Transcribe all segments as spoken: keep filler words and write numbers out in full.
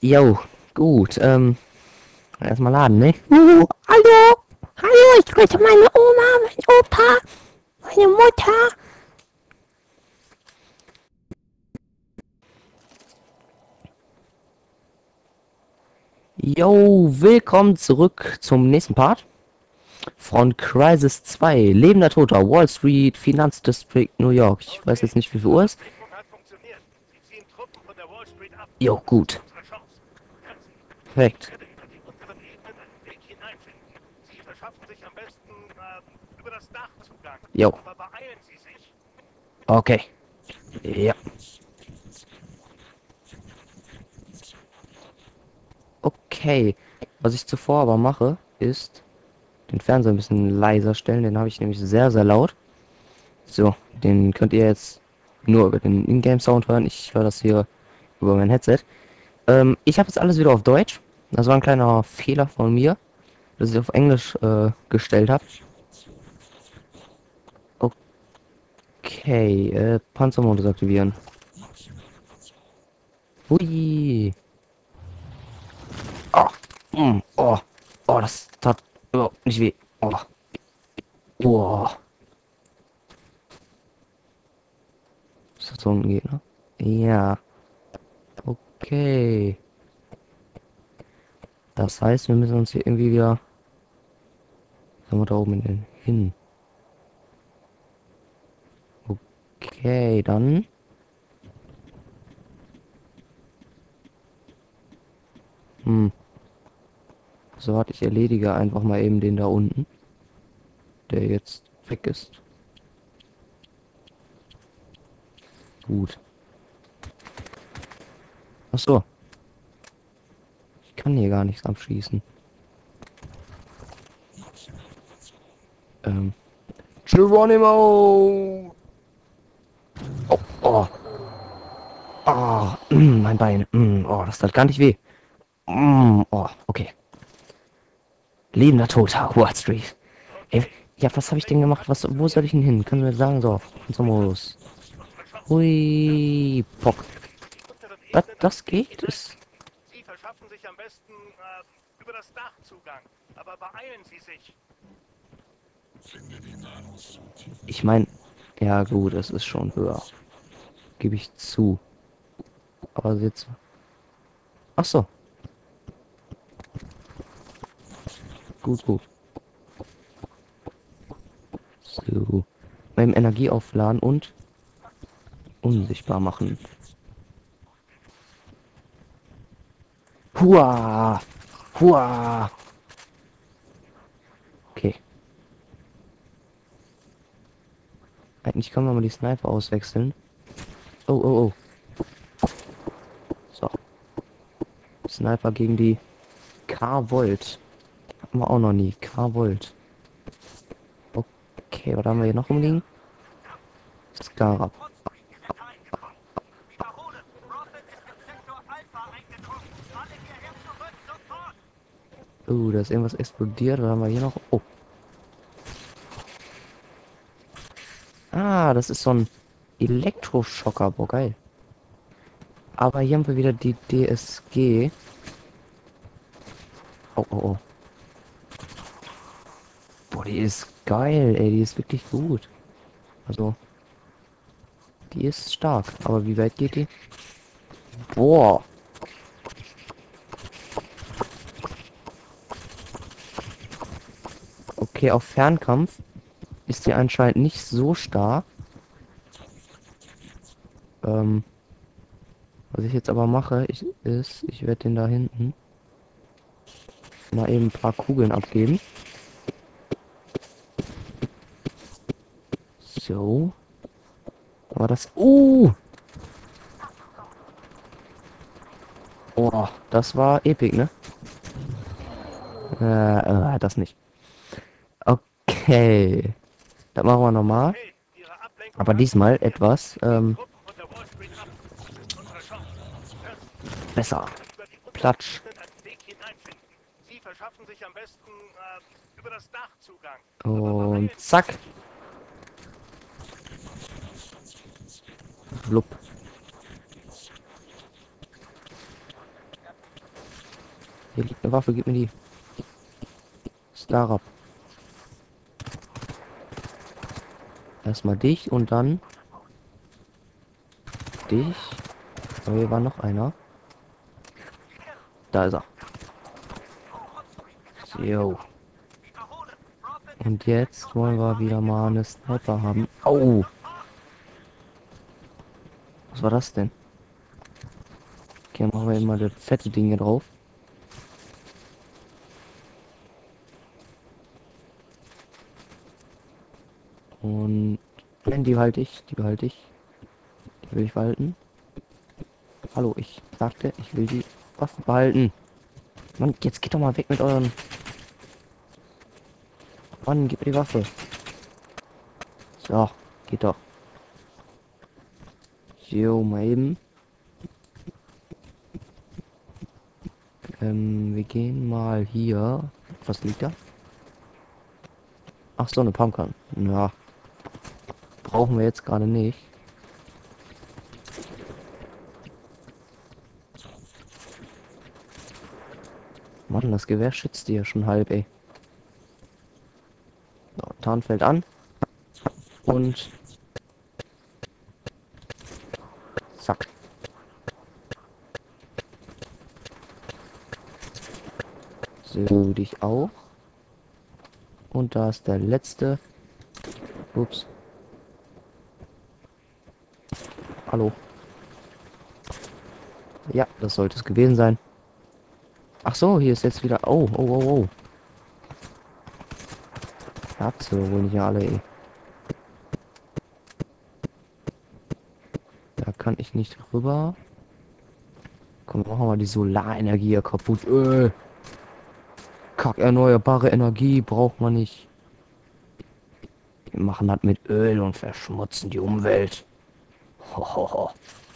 Jo, gut. Ähm, erstmal laden, ne? Uh, hallo! Hallo, ich grüße meine Oma, mein Opa, meine Mutter. Jo, willkommen zurück zum nächsten Part von Crisis zwei. Lebender Toter, Wall Street, Finanzdistrikt, New York. Ich weiß jetzt nicht, wie viel Uhr ist. Jo, gut. Perfekt. Jo. Okay. Ja. Okay. Was ich zuvor aber mache, ist den Fernseher ein bisschen leiser stellen. Den habe ich nämlich sehr, sehr laut. So, den könnt ihr jetzt nur über den Ingame-Sound hören. Ich höre das hier über mein Headset. Ähm, ich habe jetzt alles wieder auf Deutsch. Das war ein kleiner Fehler von mir, dass ich auf Englisch äh, gestellt habe. Okay, äh, Panzermodus aktivieren. Hui. Oh, mm, oh, oh, das tat überhaupt nicht weh. Oh, oh. Ist das so ein Gegner? Ja, okay. Das heißt, wir müssen uns hier irgendwie wieder... Sollen wir da oben hin? hin? Okay, dann... Hm. So, warte, ich erledige einfach mal eben den da unten, der jetzt weg ist. Gut. Ach so. Ich kann hier gar nichts abschießen. Ähm. Geronimo! Oh, oh. Oh, mm, mein Bein. Mm, oh, das tat gar nicht weh. Mm, oh, okay. Lebender Toter, Wall Street. Ey, ja, was habe ich denn gemacht? Was, wo soll ich denn hin? Können Sie mir sagen? So, so Modus. Hui, Pock. Das, das geht? Ist... Sie verschaffen sich am besten äh, über das Dach Zugang. Aber beeilen Sie sich. Ich meine, ja gut, es ist schon höher. Gebe ich zu. Aber jetzt... Ach so. Gut, gut. So. Beim Energie aufladen und unsichtbar machen. Hua! Hua! Okay. Eigentlich können wir mal die Sniper auswechseln. Oh, oh, oh. So. Sniper gegen die K-Volt. Hatten wir auch noch nie. K-Volt. Okay, was haben wir hier noch rumliegen? Scarab. Oh, da ist irgendwas explodiert. Was haben wir hier noch? Oh. Ah, das ist so ein Elektroschocker. Boah, geil. Aber hier haben wir wieder die D S G. Oh, oh, oh. Boah, die ist geil, ey. Die ist wirklich gut. Also, die ist stark. Aber wie weit geht die? Boah. Okay, auf Fernkampf ist die anscheinend nicht so stark. Ähm, was ich jetzt aber mache, ich, ist, ich werde den da hinten mal eben ein paar Kugeln abgeben. So. Aber das... Uh! Oh, das war epic, ne? Äh, äh, das nicht. Okay. Das machen wir nochmal. Hey, Ihre Ablenkung Aber hat diesmal funktioniert. etwas Sie ziehen ähm, Truppen von der Wall Street ab. Das ist unsere Chance. Hören Sie, besser. über die Platsch. untergeordneten Weg hineinfinden. Sie verschaffen sich am besten äh, über das Dach Zugang. Aber Und beeilen Sie zack. sich. Blub. Hier liegt eine Waffe, gib mir die. Scarab. Erstmal dich und dann dich. Aber hier war noch einer. Da ist er. Jo. Und jetzt wollen wir wieder mal eine Sniper haben. Au! Was war das denn? Okay, machen wir immer das fette Ding hier drauf. Und nein, die behalte ich, die behalte ich. Die will ich behalten. Hallo, ich sagte, ich will die Waffe behalten. Mann, jetzt geht doch mal weg mit euren... Mann, gib mir die Waffe. So, geht doch. Jo, mal eben. Ähm, wir gehen mal hier. Was liegt da? Ach so, eine Pumpgun. Ja, brauchen wir jetzt gerade nicht. Mann, das Gewehr schützt die ja schon halb, ey. So, Tarnfeld an. Und zack. So, dich auch. Und da ist der letzte. Ups. Hallo. Ja, das sollte es gewesen sein. Ach so, hier ist jetzt wieder... Oh, oh, oh, oh. Habt ihr wohl nicht alle, ey. Da kann ich nicht rüber. Komm, machen wir mal die Solarenergie hier kaputt. Äh. Kack, erneuerbare Energie braucht man nicht. Wir machen das mit Öl und verschmutzen die Umwelt. Hohoho.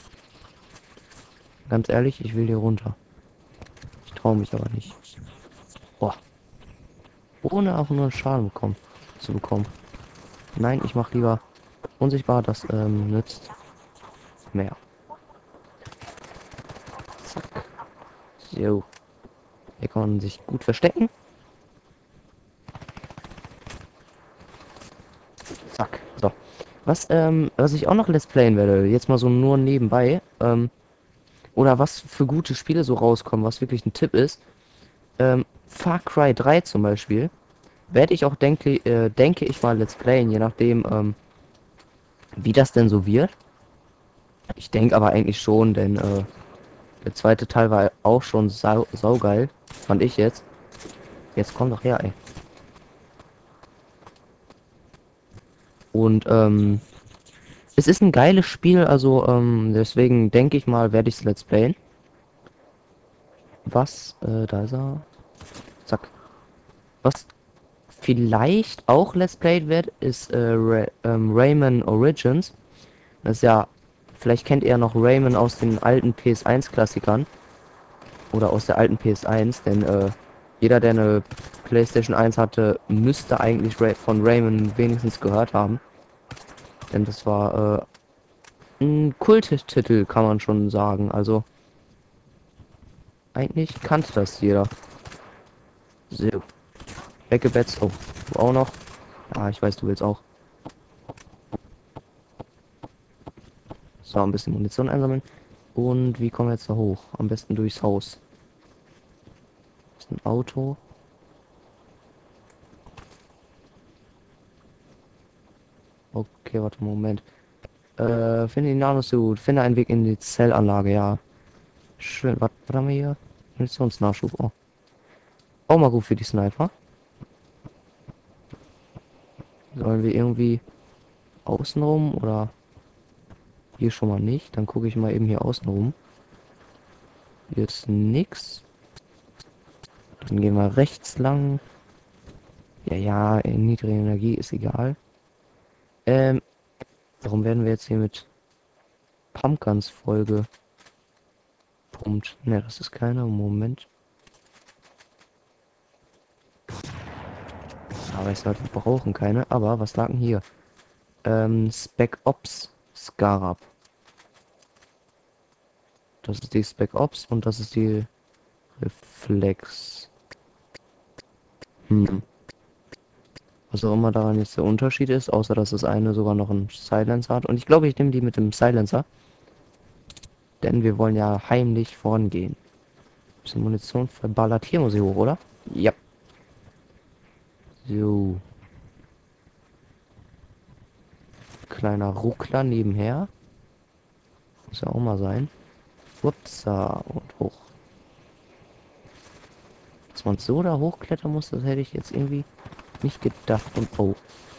Ganz ehrlich, ich will hier runter. Ich traue mich aber nicht. Boah. Ohne auch nur einen Schaden bekommen, zu bekommen. Nein, ich mache lieber unsichtbar, das ähm, nützt mehr. Zack. So. Hier kann man sich gut verstecken. Zack. So. Was, ähm, was ich auch noch let's playen werde, jetzt mal so nur nebenbei, ähm, oder was für gute Spiele so rauskommen, was wirklich ein Tipp ist, ähm, Far Cry drei zum Beispiel, werde ich auch, denke, äh, denke ich mal let's playen, je nachdem, ähm, wie das denn so wird. Ich denke aber eigentlich schon, denn, äh, der zweite Teil war auch schon sau saugeil, fand ich jetzt. Jetzt komm doch her, ey. Und, ähm, es ist ein geiles Spiel, also, ähm, deswegen denke ich mal, werde ich es let's playen. Was, äh, da ist er. Zack. Was vielleicht auch let's played wird, ist, äh, Ra ähm, Rayman Origins. Das ist ja, vielleicht kennt ihr noch Rayman aus den alten P S eins Klassikern. Oder aus der alten P S eins, denn, äh, jeder, der eine PlayStation eins hatte, müsste eigentlich Ray von Rayman wenigstens gehört haben. Denn das war, äh, ein Kulttitel, kann man schon sagen. Also, eigentlich kannte das jeder. So. Weggebetzt. Oh, du auch noch. Ah, ich weiß, du willst auch. So, ein bisschen Munition einsammeln. Und wie kommen wir jetzt da hoch? Am besten durchs Haus. Das ist ein Auto. Okay, warte, Moment. Äh, finde den Nanosuit. Finde einen Weg in die Zellanlage, ja. Schön. Was, was haben wir hier? Munitionsnachschub. Oh. Auch mal gut für die Sniper. Sollen wir irgendwie außenrum oder hier schon mal nicht? Dann gucke ich mal eben hier außenrum. Hier ist nix. Dann gehen wir rechts lang. Ja, ja, in niedrige Energie ist egal. Ähm, warum werden wir jetzt hier mit Pumpguns Folge pumpt? Ne, das ist keiner. Moment. Aber ich sollte, wir brauchen keine. Aber was lag denn hier? Ähm, Spec Ops Scarab. Das ist die Spec Ops und das ist die Reflex. Hm. Was auch immer daran jetzt der Unterschied ist, außer dass das eine sogar noch einen Silencer hat. Und ich glaube, ich nehme die mit dem Silencer. Denn wir wollen ja heimlich vorangehen. Bisschen Munition verballert. Hier muss ich hoch, oder? Ja. So. Kleiner Ruckler nebenher. Muss ja auch mal sein. Upsa und hoch. Dass man so da hochklettern muss, das hätte ich jetzt irgendwie nicht gedacht. Und oh.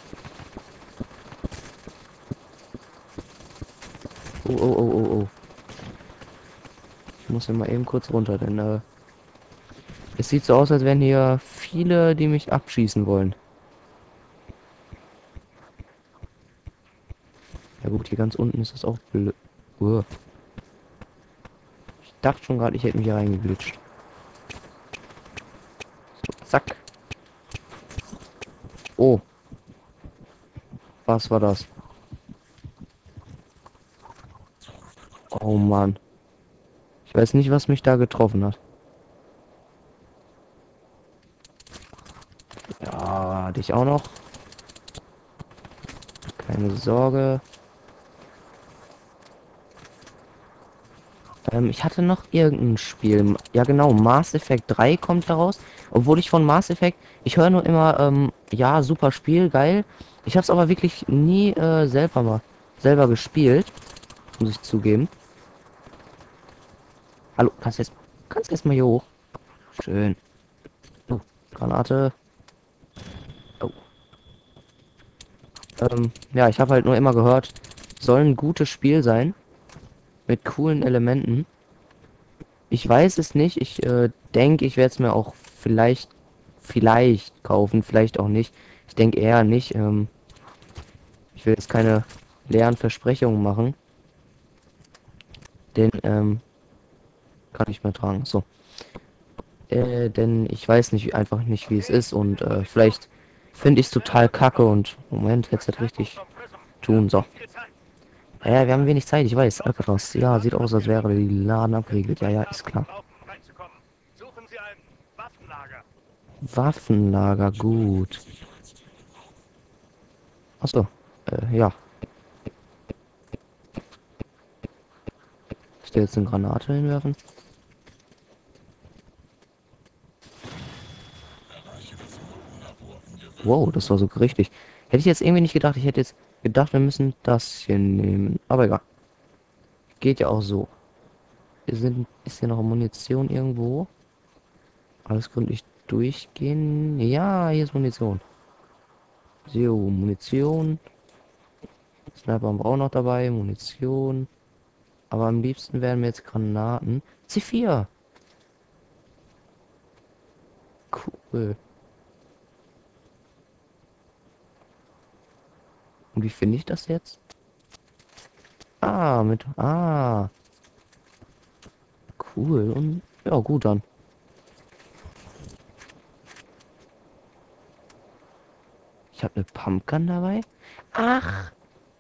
Oh, oh, oh, oh, oh. Ich muss ja mal eben kurz runter, denn äh, es sieht so aus, als wären hier viele, die mich abschießen wollen. Ja gut, hier ganz unten ist das auch blöd. Uah. Ich dachte schon gerade, ich hätte mich hier reingeglitscht. So, zack. Oh. Was war das? Oh Mann. Ich weiß nicht, was mich da getroffen hat. Ja, dich auch noch. Keine Sorge. Ähm, ich hatte noch irgendein Spiel. Ja genau, Mass Effect drei kommt heraus. Obwohl ich von Mass Effect, ich höre nur immer, ähm, ja, super Spiel, geil. Ich habe es aber wirklich nie äh, selber mal selber gespielt, muss ich zugeben. Hallo, kannst jetzt, kannst jetzt mal hier hoch. Schön. Oh, Granate. Oh. Ähm, ja, ich habe halt nur immer gehört, soll ein gutes Spiel sein mit coolen Elementen. Ich weiß es nicht. Ich äh, denke, ich werde es mir auch vielleicht, vielleicht kaufen, vielleicht auch nicht. Ich denke eher nicht. Ähm, ich will jetzt keine leeren Versprechungen machen, denn ähm, kann ich mehr tragen. So, äh, denn ich weiß nicht einfach nicht, wie es ist und äh, vielleicht finde ich es total kacke und Moment, jetzt halt richtig tun. So, ja, wir haben wenig Zeit. Ich weiß. Alcatraz. Ja, sieht aus, als wäre die Laden abgeriegelt. Ja, ja, ist klar. Suchen Sie ein Waffenlager. Waffenlager, gut. Achso, äh, ja. Ich will jetzt eine Granate hinwerfen. Wow, das war so richtig. Hätte ich jetzt irgendwie nicht gedacht. Ich hätte jetzt gedacht, wir müssen das hier nehmen. Aber egal. Geht ja auch so. Wir sind, ist hier noch Munition irgendwo? Alles gründlich durchgehen. Ja, hier ist Munition. So, Munition. Sniper haben wir auch noch dabei. Munition. Aber am liebsten wären mir jetzt Granaten. C vier. Cool. Und wie finde ich das jetzt? Ah, mit... Ah. Cool. Und ja, gut dann. Ich habe eine Pumpgun dabei. Ach.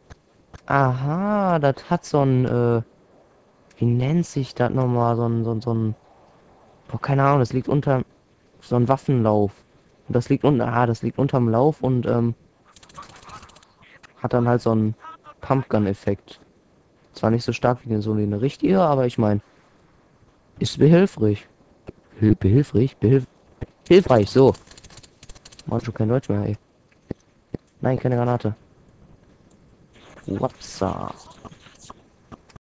Aha, das hat so ein... Äh, wie nennt sich das nochmal? So ein... So ein... So ein boah, keine Ahnung, das liegt unter... So ein Waffenlauf. Und das liegt unter... Ah, das liegt unterm Lauf und... Ähm, hat dann halt so einen Pumpgun-Effekt. Zwar nicht so stark wie so eine richtige, aber ich meine... Ist behilfreich. Hil behilfreich? Behilf hilfreich, so. Mann, schon kein Deutsch mehr, ey. Nein, keine Granate. Wapsa.